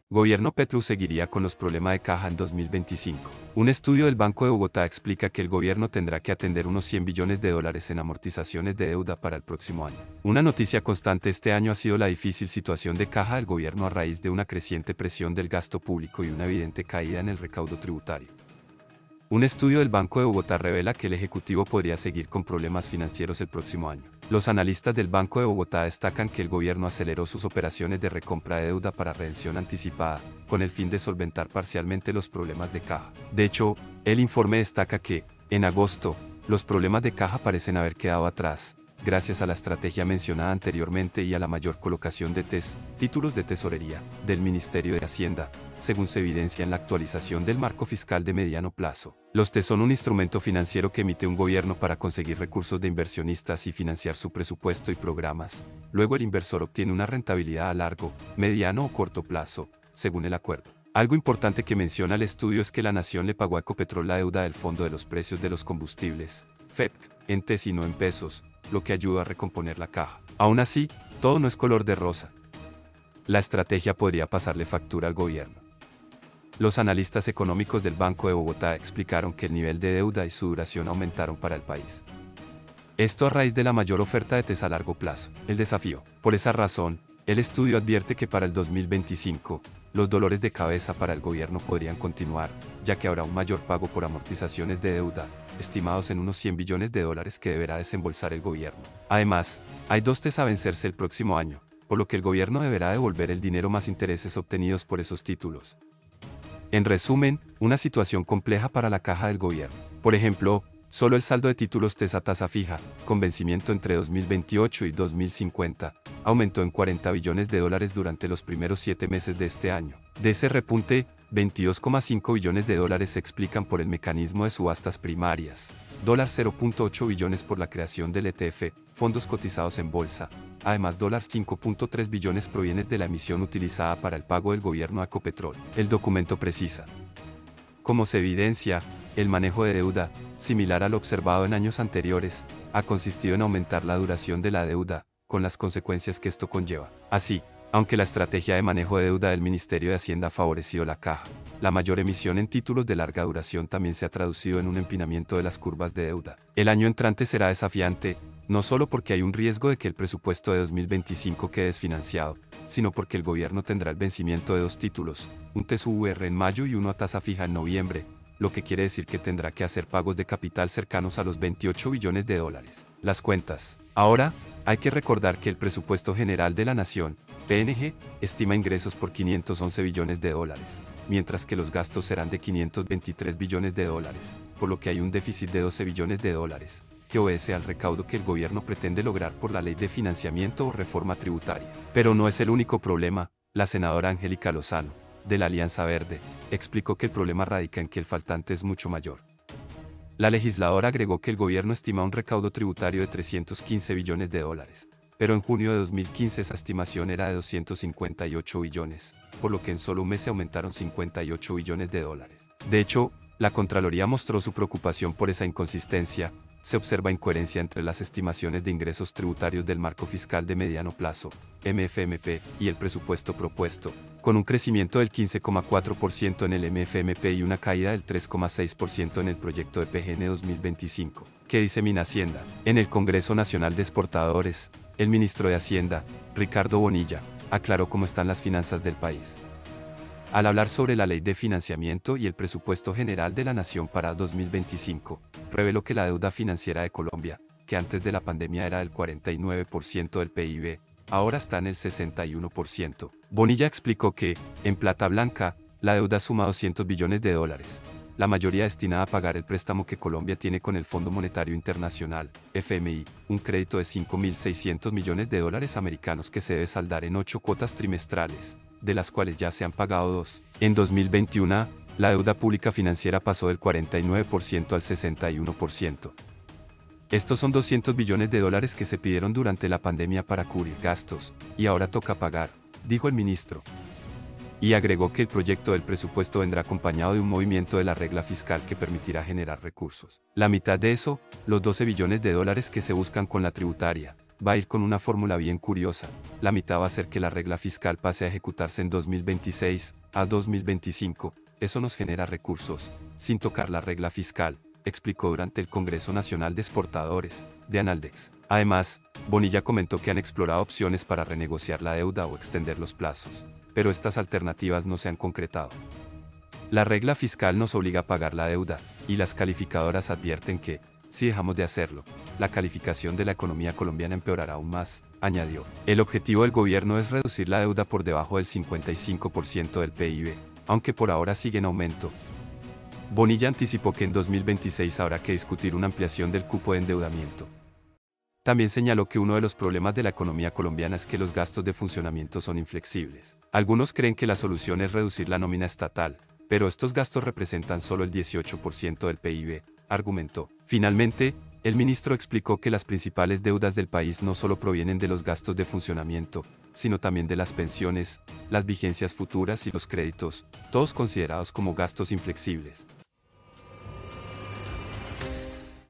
Gobierno Petro seguiría con los problemas de caja en 2025. Un estudio del Banco de Bogotá explica que el gobierno tendrá que atender unos 100 billones de dólares en amortizaciones de deuda para el próximo año. Una noticia constante este año ha sido la difícil situación de caja del gobierno a raíz de una creciente presión del gasto público y una evidente caída en el recaudo tributario. Un estudio del Banco de Bogotá revela que el Ejecutivo podría seguir con problemas financieros el próximo año. Los analistas del Banco de Bogotá destacan que el gobierno aceleró sus operaciones de recompra de deuda para redención anticipada, con el fin de solventar parcialmente los problemas de caja. De hecho, el informe destaca que, en agosto, los problemas de caja parecen haber quedado atrás, gracias a la estrategia mencionada anteriormente y a la mayor colocación de títulos de tesorería, del Ministerio de Hacienda, según se evidencia en la actualización del marco fiscal de mediano plazo. Los TES son un instrumento financiero que emite un gobierno para conseguir recursos de inversionistas y financiar su presupuesto y programas. Luego el inversor obtiene una rentabilidad a largo, mediano o corto plazo, según el acuerdo. Algo importante que menciona el estudio es que la nación le pagó a Ecopetrol la deuda del Fondo de los Precios de los Combustibles, FEPC, en TES y no en pesos, lo que ayuda a recomponer la caja. Aún así, todo no es color de rosa. La estrategia podría pasarle factura al gobierno. Los analistas económicos del Banco de Bogotá explicaron que el nivel de deuda y su duración aumentaron para el país. Esto a raíz de la mayor oferta de TES a largo plazo. El desafío. Por esa razón, el estudio advierte que para el 2025, los dolores de cabeza para el gobierno podrían continuar, ya que habrá un mayor pago por amortizaciones de deuda, estimados en unos 100 billones de dólares que deberá desembolsar el gobierno. Además, hay dos TES a vencerse el próximo año, por lo que el gobierno deberá devolver el dinero más intereses obtenidos por esos títulos. En resumen, una situación compleja para la caja del gobierno. Por ejemplo, solo el saldo de títulos TES a tasa fija, con vencimiento entre 2028 y 2050, aumentó en 40 billones de dólares durante los primeros 7 meses de este año. De ese repunte, 22,5 billones de dólares se explican por el mecanismo de subastas primarias, $0.8 billones por la creación del ETF, fondos cotizados en bolsa, además $5.3 billones provienen de la emisión utilizada para el pago del gobierno a Ecopetrol. El documento precisa. Como se evidencia, el manejo de deuda, similar a lo observado en años anteriores, ha consistido en aumentar la duración de la deuda, con las consecuencias que esto conlleva. Así, aunque la estrategia de manejo de deuda del Ministerio de Hacienda ha favorecido la caja, la mayor emisión en títulos de larga duración también se ha traducido en un empinamiento de las curvas de deuda. El año entrante será desafiante, no solo porque hay un riesgo de que el presupuesto de 2025 quede desfinanciado, sino porque el gobierno tendrá el vencimiento de dos títulos, un TES-UVR en mayo y uno a tasa fija en noviembre, lo que quiere decir que tendrá que hacer pagos de capital cercanos a los 28 billones de dólares. Las cuentas. Ahora, hay que recordar que el presupuesto general de la nación, PNG, estima ingresos por 511 billones de dólares, mientras que los gastos serán de 523 billones de dólares, por lo que hay un déficit de 12 billones de dólares, que obedece al recaudo que el gobierno pretende lograr por la ley de financiamiento o reforma tributaria. Pero no es el único problema. La senadora Angélica Lozano, de la Alianza Verde, explicó que el problema radica en que el faltante es mucho mayor. La legisladora agregó que el gobierno estima un recaudo tributario de 315 billones de dólares, pero en junio de 2015 esa estimación era de 258 billones, por lo que en solo un mes se aumentaron 58 billones de dólares. De hecho, la Contraloría mostró su preocupación por esa inconsistencia. Se observa incoherencia entre las estimaciones de ingresos tributarios del marco fiscal de mediano plazo, MFMP, y el presupuesto propuesto, con un crecimiento del 15,4% en el MFMP y una caída del 3,6% en el proyecto de PGN 2025, que dice Minhacienda. En el Congreso Nacional de Exportadores, el ministro de Hacienda, Ricardo Bonilla, aclaró cómo están las finanzas del país. Al hablar sobre la Ley de Financiamiento y el Presupuesto General de la Nación para 2025, reveló que la deuda financiera de Colombia, que antes de la pandemia era del 49% del PIB, ahora está en el 61%. Bonilla explicó que, en plata blanca, la deuda suma 200 billones de dólares, la mayoría destinada a pagar el préstamo que Colombia tiene con el Fondo Monetario Internacional, FMI, un crédito de 5.600 millones de dólares americanos que se debe saldar en 8 cuotas trimestrales, de las cuales ya se han pagado 2. En 2021, la deuda pública financiera pasó del 49% al 61%. Estos son 200 billones de dólares que se pidieron durante la pandemia para cubrir gastos, y ahora toca pagar, dijo el ministro. Y agregó que el proyecto del presupuesto vendrá acompañado de un movimiento de la regla fiscal que permitirá generar recursos. La mitad de eso, los 12 billones de dólares que se buscan con la tributaria, va a ir con una fórmula bien curiosa. La mitad va a hacer que la regla fiscal pase a ejecutarse en 2026, a 2025, eso nos genera recursos, sin tocar la regla fiscal, explicó durante el Congreso Nacional de Exportadores, de Analdex. Además, Bonilla comentó que han explorado opciones para renegociar la deuda o extender los plazos, pero estas alternativas no se han concretado. La regla fiscal nos obliga a pagar la deuda, y las calificadoras advierten que, si dejamos de hacerlo, la calificación de la economía colombiana empeorará aún más, añadió. El objetivo del gobierno es reducir la deuda por debajo del 55% del PIB, aunque por ahora sigue en aumento. Bonilla anticipó que en 2026 habrá que discutir una ampliación del cupo de endeudamiento. También señaló que uno de los problemas de la economía colombiana es que los gastos de funcionamiento son inflexibles. Algunos creen que la solución es reducir la nómina estatal, pero estos gastos representan solo el 18% del PIB, argumentó. Finalmente, el ministro explicó que las principales deudas del país no solo provienen de los gastos de funcionamiento, sino también de las pensiones, las vigencias futuras y los créditos, todos considerados como gastos inflexibles.